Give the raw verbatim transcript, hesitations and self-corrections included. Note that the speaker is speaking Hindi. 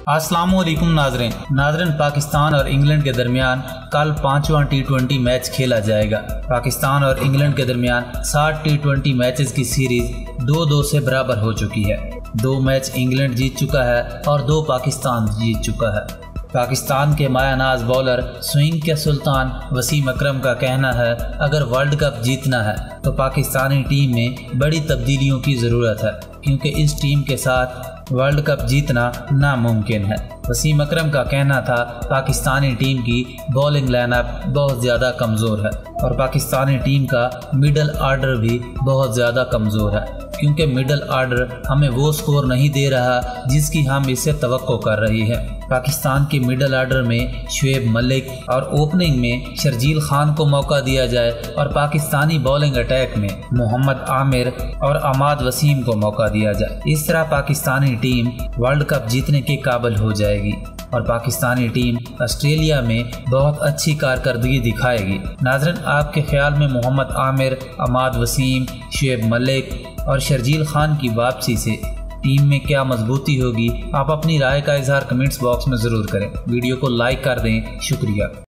अस्सलामुअलैकुम नाज़रीन नाज़रीन पाकिस्तान और इंग्लैंड के दरमियान कल पांचवा टी ट्वेंटी मैच खेला जाएगा। पाकिस्तान और इंग्लैंड के दरमियान साठ टी ट्वेंटी मैचेस की सीरीज दो दो से बराबर हो चुकी है। दो मैच इंग्लैंड जीत चुका है और दो पाकिस्तान जीत चुका है। पाकिस्तान के मायानाज बॉलर स्विंग के सुल्तान वसीम अकरम का कहना है, अगर वर्ल्ड कप जीतना है तो पाकिस्तानी टीम में बड़ी तब्दीलियों की ज़रूरत है, क्योंकि इस टीम के साथ वर्ल्ड कप जीतना नामुमकिन है। वसीम अकरम का कहना था, पाकिस्तानी टीम की बॉलिंग लाइनअप बहुत ज़्यादा कमज़ोर है और पाकिस्तानी टीम का मिडल आर्डर भी बहुत ज़्यादा कमज़ोर है, क्योंकि मिडल आर्डर हमें वो स्कोर नहीं दे रहा जिसकी हम इससे तवक्को कर रही है। पाकिस्तान के मिडल आर्डर में शुएब मलिक और ओपनिंग में शर्जील खान को मौका दिया जाए और पाकिस्तानी बॉलिंग अटैक में मोहम्मद आमिर और अमाद वसीम को मौका दिया जाए। इस तरह पाकिस्तानी टीम वर्ल्ड कप जीतने के काबिल हो जाएगी और पाकिस्तानी टीम ऑस्ट्रेलिया में बहुत अच्छी कारकर्दगी दिखाएगी। नाज़रीन, आपके ख्याल में मोहम्मद आमिर, अमाद वसीम, शुएब मलिक और शर्जील खान की वापसी से टीम में क्या मजबूती होगी? आप अपनी राय का इजहार कमेंट्स बॉक्स में ज़रूर करें। वीडियो को लाइक कर दें। शुक्रिया।